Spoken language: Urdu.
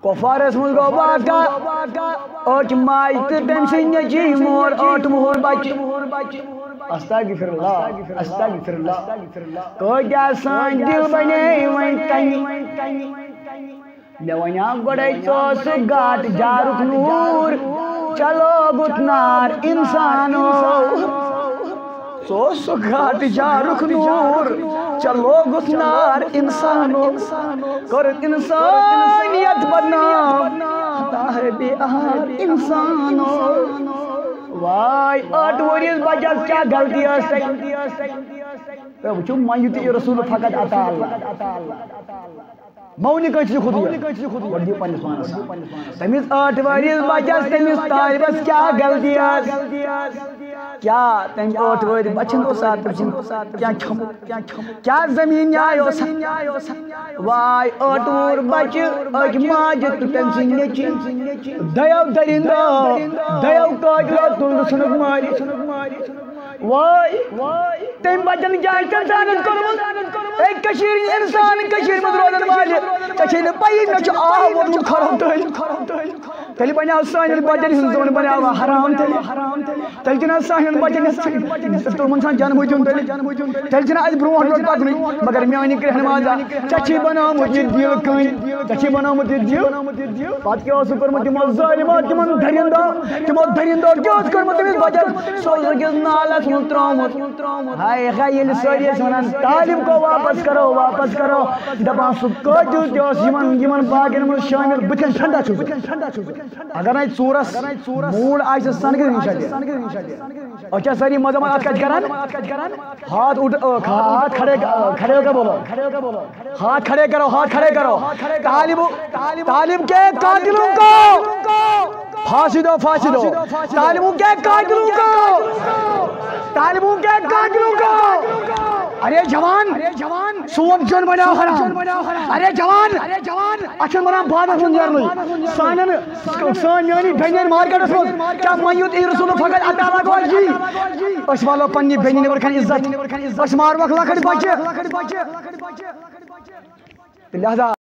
کفارس مز گو واقع اوٹ مائی تو تم سن جی مور اوٹ مہور بچ استغفر اللہ استغفر اللہ کو کیا سان دل بنے وین کنی مے ونیا گڈے چوس گاٹ جارک نور چلو گتنار انسانو سوس گاٹ جارک نور چلو گتنار انسانو کرت انسانیت بدنام تاہر بے آہار انسانو وائی 8 وریس بچس کیا غلطی ہے وچھو مانیتی رسول فقط عطا اللہ مونی کچھ خود وردی پنس مانس تمیز 8 وریس بچس تمیز طالبس کیا غلطی ہے کیا تم 8 وری بچن سات کیا کیا زمین آئے وائی 8 وور بچ اک ماجد تم سن نیچی دیو درندو دیو کاجلو تل سنک ماری وائی تم بچن کیا انسانن کرمت ایک کشیر انسان کشیر مز روزن والے ژے پائی مے چھ آہ ووتمت خراب تیلہِ بنیو سانٮ۪ن بچن ہُنٛد زون بنیو حرام تیلہِ چھُنہ سانٮ۪ن بچن تِمن چھُنہ جنمٕے دیُن تیلہِ چھُنہ اَسہِ برونٛٹھ برونٛٹھ پکنُے مگر میٛانہِ کرٛہنوازا ژےٚ چھُے بنومُت یہِ دِل کٔنۍ ژےٚ چھُے بنومُت یہِ دِل پتہٕ کیٛاہ اوسُکھ کوٚرمُت تِمو ظٲلمو تِمو درندو کیٛاہ اوس کوٚرمُت تٔمِس بچس سُہ اوس أکِس نالس منٛز ترٛوومُت ہاے ہاے ییٚلہِ سٲری ٲسۍ ونان طالب کو واپس کرو دپان سُہ قٲتِل تہِ اوس یِمن باقین منٛز شٲمِل بہٕ تہِ ٹھنڈا چھُس اگر نہ ژوٗرس موٗڈ آسہِ سنگرِ نِش أسۍ چھا سٲری مذہب اتھ کتہِ کران ہاتھ کھڑے بولو ہاتھ کھڑے کرو طالب کے قاتلوں کو پھانسی دو طالبوں کے قاتلوں کو ارے جوان سون جن بناو حرام ارے جوان اچھن بنام بادس من نیرنُے سان میانی بینین مارکیٹس مز کیا مانیوت ای رسول فقط عطا اللہ گوش جی اس والو پنی بینی نبر کھن عزت اس ماروک لکھٹ بچے لہذا